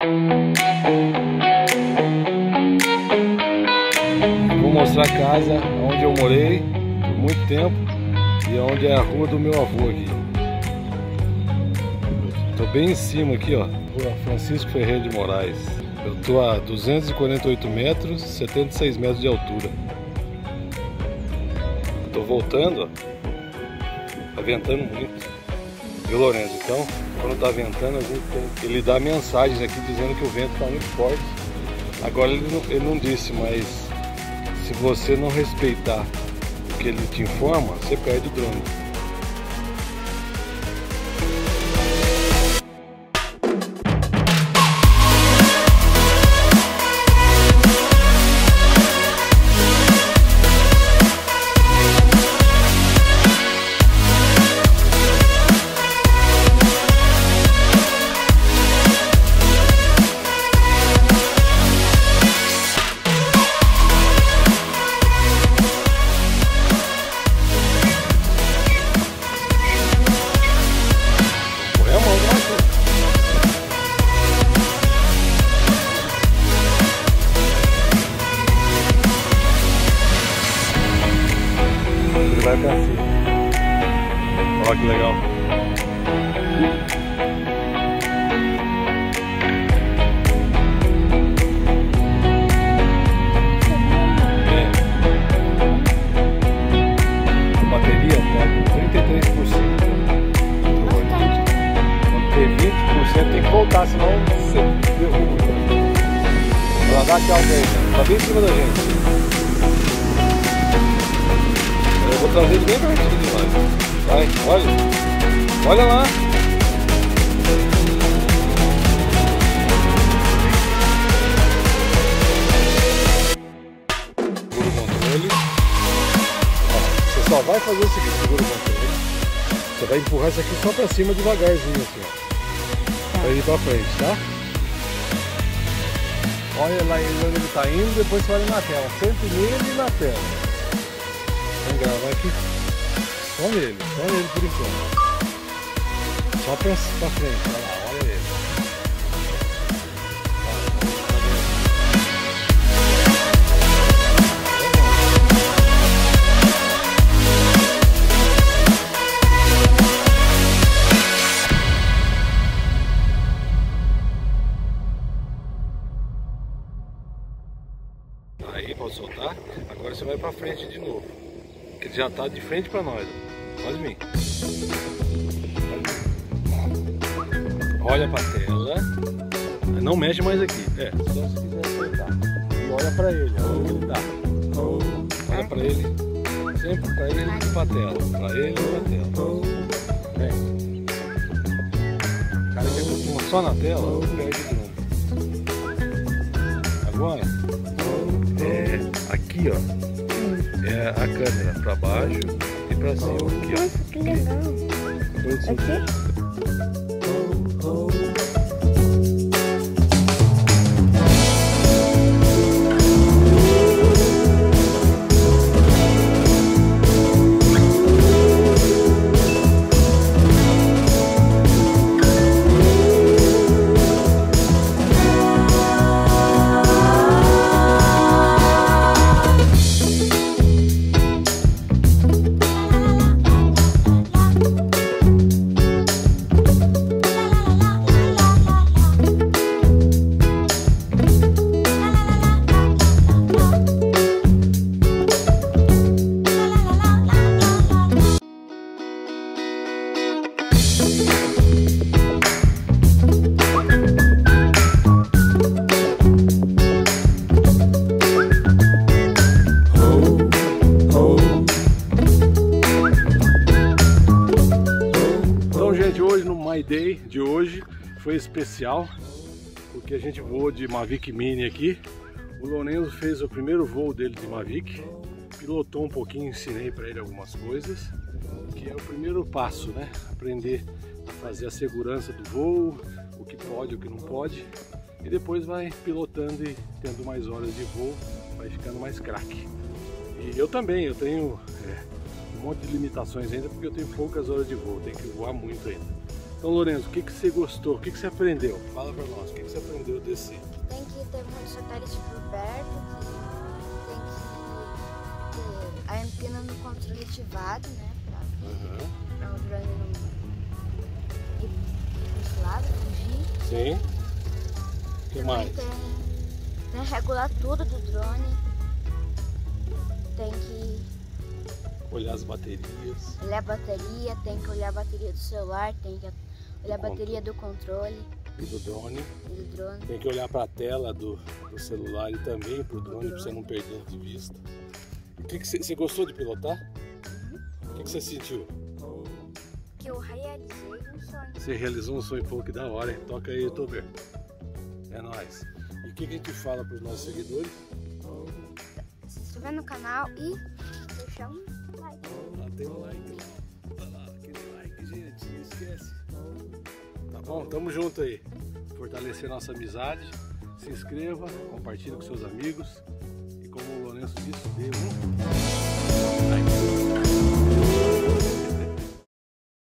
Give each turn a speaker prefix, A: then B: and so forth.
A: Vou mostrar a casa onde eu morei por muito tempo e onde é a rua do meu avô aqui. Estou bem em cima aqui, ó, Rua Francisco Ferreira de Moraes. Eu estou a 248 metros, 76 metros de altura. Estou voltando, ó, tá ventando muito. Viu, Lourenço? Então, quando tá ventando, a gente ele dá mensagens aqui dizendo que o vento está muito forte. Agora ele não disse, mas se você não respeitar o que ele te informa, você perde o drone. Vai pra cima. Olha que legal. A bateria tá com 33%. Quando ter 20% tem que voltar, senão você derruba. Ela dá tchau pra ele. Tá bem em cima da gente. Eu vou trazer ele bem pertinho de nós. Vai, olha. Olha lá. Segura o controle. Ó, você só vai fazer o seguinte, segura o controle. Você vai empurrar isso aqui só pra cima devagarzinho assim, ó. Pra ir pra frente, tá? Olha lá onde ele tá indo, depois você olha na tela. Sempre nele e na tela. Vamos gravar aqui. Só nele por enquanto. Só pra frente, olha lá, olha ele. Aí, pode soltar. Agora você vai pra frente de novo. Ele já tá de frente pra nós. Pode vir. Olha pra tela. Não mexe mais aqui. É, só se quiser acertar. E olha pra ele, olha onde ele tá. Olha pra ele. Sempre pra ele e pra tela. Pra ele e pra tela. Vem. O cara que acostuma só na tela, perde o drone. Agora, aqui, ó. É a câmera para baixo e para cima aqui, ó.
B: Nossa, que legal. Aqui?
A: My Day de hoje foi especial porque a gente voou de Mavic Mini aqui. O Lourenço fez o primeiro voo dele de Mavic, pilotou um pouquinho, ensinei para ele algumas coisas, que é o primeiro passo, né? Aprender a fazer a segurança do voo, o que pode, o que não pode, e depois vai pilotando e tendo mais horas de voo, vai ficando mais craque. E eu também, eu tenho um monte de limitações ainda porque eu tenho poucas horas de voo, tenho que voar muito ainda. Então, Lourenço, o que você gostou? O que você aprendeu? Fala pra nós, o que você aprendeu descer.
B: Tem que ter muitos satélites por perto, tem que ter a antena no controle ativado, né? Pra o drone não ir para esse lado, fugir.
A: Sim. O que mais?
B: Tem que regular tudo do drone. Tem que
A: Olhar as baterias.
B: olhar a bateria, tem que olhar a bateria do celular, tem que olhar a bateria do controle
A: E do drone.
B: e do drone.
A: Tem que olhar para a tela do celular e também para o drone, para você não perder de vista. O que você gostou de pilotar? O que você sentiu?
B: Que eu realizei um sonho.
A: Você realizou um sonho, pô, que da hora, hein? Toca aí, youtuber. É nóis. E o que a gente fala para os nossos seguidores?
B: Se inscrever no canal e deixar um like.
A: Lá tem um like. Olha lá, aquele like, gente. Não esquece. Tá bom? Tamo junto aí. Fortalecer nossa amizade. Se inscreva, compartilhe com seus amigos. E como o Lourenço disse, dê